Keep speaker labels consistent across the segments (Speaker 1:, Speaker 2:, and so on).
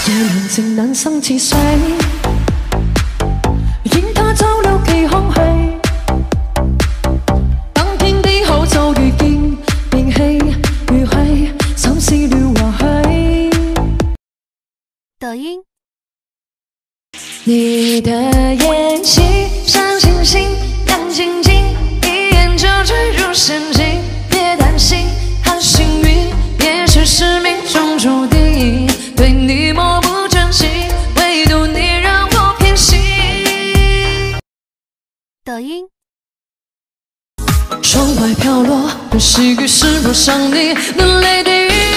Speaker 1: 夜闌靜難生似水，任它走了幾空虛。當天的好就遇見，便棄如棄，審視了或許。
Speaker 2: 抖音。
Speaker 1: 你的眼睛像星星，亮晶晶，一眼就坠入陷阱。别担心，很幸运，也许是命中注定。对你漠不真心，唯独你让我偏心。
Speaker 2: 抖音。
Speaker 1: 窗外飘落的细雨，是否像你的泪滴？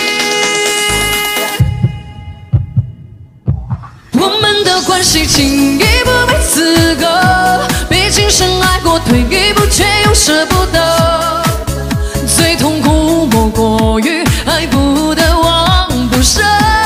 Speaker 1: 我们的关系轻易不被资格，毕竟深爱过，退一步却又舍不得。最痛苦莫过于爱不得，忘不舍。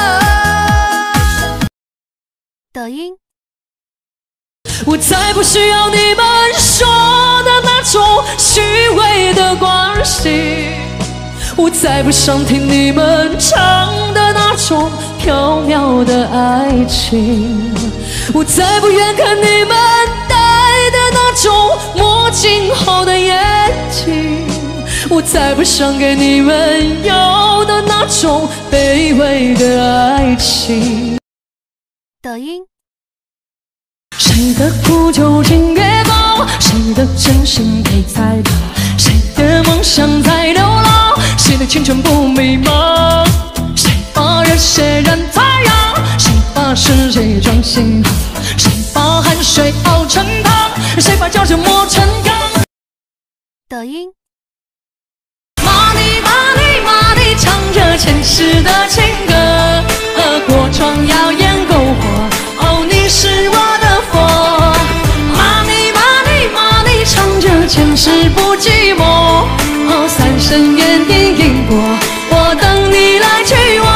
Speaker 2: 抖音。
Speaker 1: 我再不需要你们说的那种虚伪的关系，我再不想听你们唱的那种缥缈的爱情，我再不愿看你们戴的那种墨镜后的眼睛，我再不想给你们有的那种卑微的爱情。
Speaker 2: 抖音。
Speaker 1: 谁的苦究竟越高，谁的真心被猜到，谁的梦想在流浪，谁的青春不迷茫，谁把热血染太阳，谁把世界装幸好，谁把汗水熬成汤，谁把胶酒磨成钢。
Speaker 2: 抖音。
Speaker 1: 玛丽玛丽玛丽唱着前世的情歌，过窗耀眼篝火，哦，你是我的佛。玛丽玛丽玛丽唱着前世不寂寞，哦，三生缘已因果，我等你来娶我。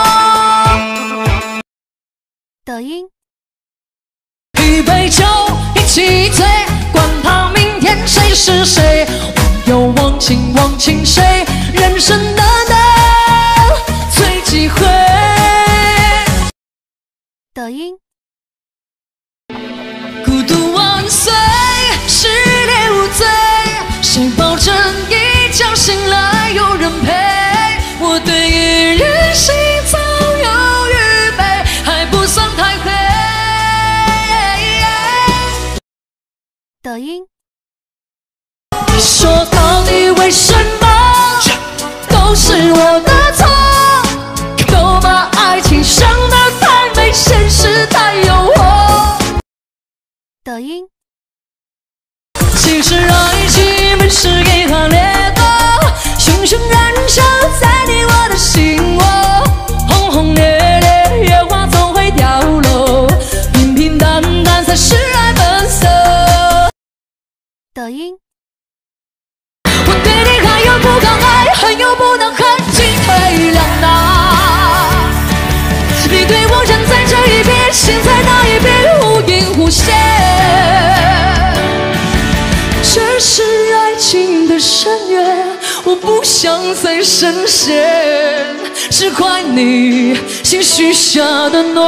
Speaker 2: 抖音。
Speaker 1: 一杯酒一起醉，管他明天谁是谁，忘忧忘情忘情谁，人生的难最忌讳。
Speaker 2: 抖音。
Speaker 1: 孤独万岁，失恋无罪，谁保证一觉醒来有人陪？我对一人心早有预备，还不算太黑。
Speaker 2: 抖音。
Speaker 1: 说到底为什么都是我的错，都把爱情想得太美，现实太诱惑。
Speaker 2: 抖音。
Speaker 1: 其实爱情本是一行烈火，熊熊燃烧在你我的心窝，轰轰烈烈，野花总会凋落，平平淡淡才是爱本色。
Speaker 2: 抖音。
Speaker 1: 我对你还有不敢爱，恨又不能恨，进退两难。你对我站在这一边，心在那一边，忽隐忽现。这是爱情的深渊，我不想再深陷，只怪你心许下的诺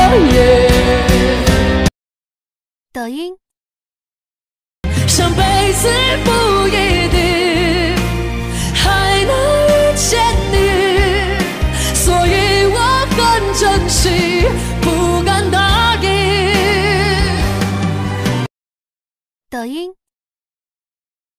Speaker 1: 言。
Speaker 2: 抖音。
Speaker 1: 上辈子不一定还能遇见你，所以我很珍惜，不敢答应。
Speaker 2: 抖音。